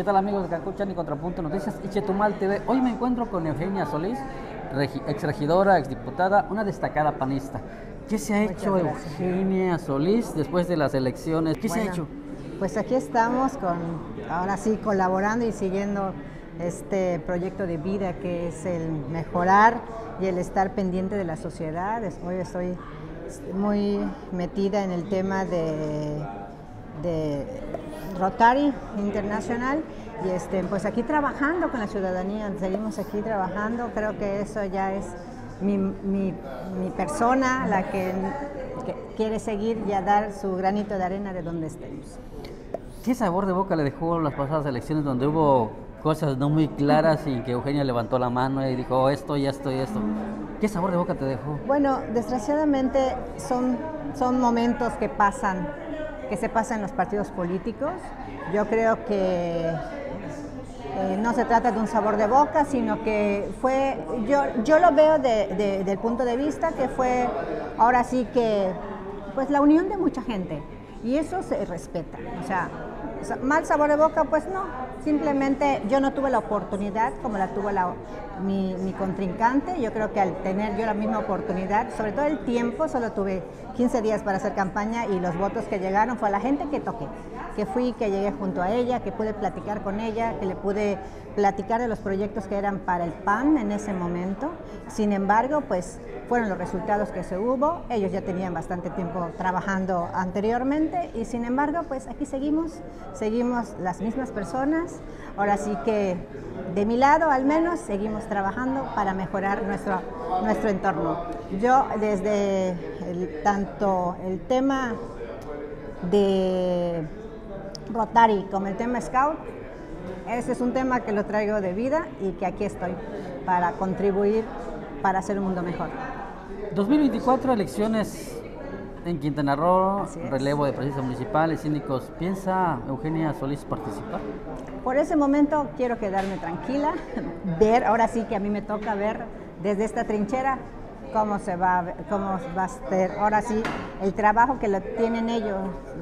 tal amigos de Cacuchan y Contrapunto Noticias y Chetumal TV? Hoy me encuentro con Eugenia Solís, exregidora, exdiputada, una destacada panista. ¿Qué se ha hecho Eugenia Solís después de las elecciones? ¿Qué se ha hecho? Pues aquí estamos ahora sí colaborando y siguiendo este proyecto de vida que es el mejorar y el estar pendiente de la sociedad. Hoy estoy muy metida en el tema de Rotary Internacional y pues aquí trabajando con la ciudadanía, seguimos aquí trabajando. Creo que eso ya es mi persona, la que quiere seguir y a dar su granito de arena de donde estemos. ¿Qué sabor de boca le dejó las pasadas elecciones donde hubo cosas no muy claras y que Eugenia levantó la mano y dijo esto y esto y esto? ¿Qué sabor de boca te dejó? Bueno, desgraciadamente son momentos que se pasan en los partidos políticos. Yo creo que no se trata de un sabor de boca, sino que yo lo veo del punto de vista que fue ahora sí que pues la unión de mucha gente y eso se respeta. O sea, mal sabor de boca, pues no, simplemente yo no tuve la oportunidad como la tuvo mi contrincante. Yo creo que al tener yo la misma oportunidad, sobre todo el tiempo, solo tuve 15 días para hacer campaña y los votos que llegaron fue a la gente que toqué, que fui, que llegué junto a ella, que pude platicar con ella, que le pude platicar de los proyectos que eran para el PAN en ese momento. Sin embargo, pues fueron los resultados que se hubo. Ellos ya tenían bastante tiempo trabajando anteriormente y sin embargo, pues aquí seguimos las mismas personas. Ahora sí que de mi lado al menos seguimos trabajando para mejorar nuestro entorno. Yo desde tanto el tema de Rotary como el tema Scout, ese es un tema que lo traigo de vida y que aquí estoy para contribuir para hacer un mundo mejor. 2024, elecciones en Quintana Roo, relevo de presidencias municipales, síndicos. ¿Piensa Eugenia Solís participar? Por ese momento quiero quedarme tranquila, ahora sí que a mí me toca ver desde esta trinchera cómo va a ser, ahora sí, el trabajo que lo tienen ellos,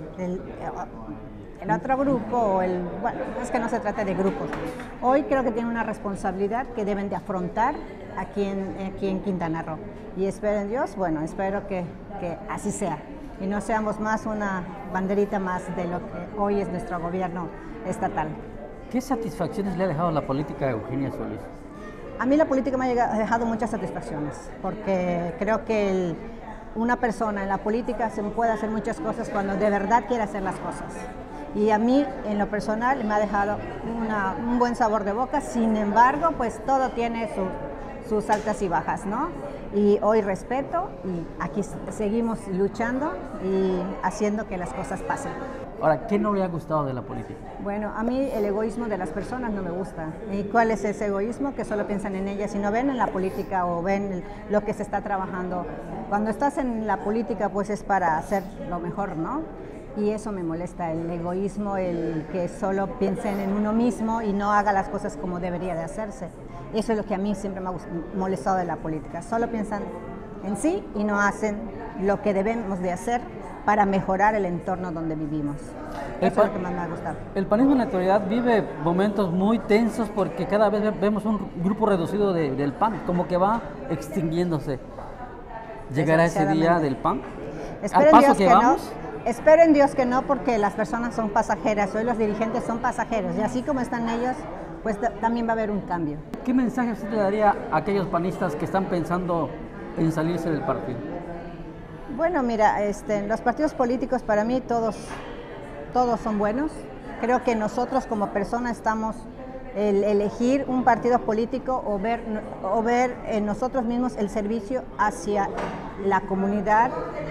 el otro grupo, bueno, es que no se trata de grupos. Hoy creo que tienen una responsabilidad que deben de afrontar aquí en Quintana Roo. Y espero en Dios, bueno, espero que así sea. Y no seamos más una banderita más de lo que hoy es nuestro gobierno estatal. ¿Qué satisfacciones le ha dejado la política a Eugenia Solís? A mí la política me ha dejado muchas satisfacciones, porque creo que una persona en la política se puede hacer muchas cosas cuando de verdad quiere hacer las cosas. Y a mí, en lo personal, me ha dejado un buen sabor de boca. Sin embargo, pues todo tiene sus altas y bajas, ¿no? Y hoy respeto y aquí seguimos luchando y haciendo que las cosas pasen. Ahora, ¿qué no le ha gustado de la política? Bueno, a mí el egoísmo de las personas no me gusta. ¿Y cuál es ese egoísmo? Que solo piensan en ellas y no ven en la política o ven lo que se está trabajando. Cuando estás en la política, pues es para hacer lo mejor, ¿no? Y eso me molesta, el egoísmo, el que solo piensen en uno mismo y no haga las cosas como debería de hacerse. Eso es lo que a mí siempre me ha molestado de la política. Solo piensan en sí y no hacen lo que debemos de hacer para mejorar el entorno donde vivimos. Eso es lo que más me ha gustado. El panismo en la actualidad vive momentos muy tensos porque cada vez vemos un grupo reducido del PAN, como que va extinguiéndose. ¿Llegará ese día del PAN? Al paso que vamos. Espero en Dios que no, porque las personas son pasajeras, hoy los dirigentes son pasajeros y así como están ellos, pues también va a haber un cambio. ¿Qué mensaje usted le daría a aquellos panistas que están pensando en salirse del partido? Bueno, mira, los partidos políticos para mí todos son buenos. Creo que nosotros como personas estamos el elegir un partido político o ver en nosotros mismos el servicio hacia la comunidad,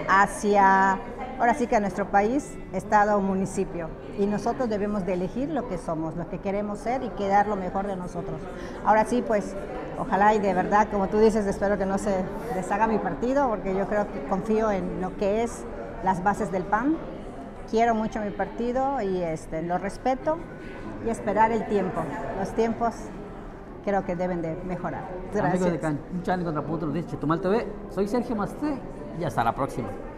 ahora sí que a nuestro país, estado o municipio. Y nosotros debemos de elegir lo que somos, lo que queremos ser y dar lo mejor de nosotros. Ahora sí, pues, ojalá y de verdad, como tú dices, espero que no se deshaga mi partido, porque yo creo que confío en lo que es las bases del PAN. Quiero mucho mi partido y lo respeto y esperar el tiempo. Los tiempos creo que deben de mejorar. Gracias. Amigos de Cacuchan y Contrapunto Noticias Chetumal TV, soy Sergio Masté y hasta la próxima.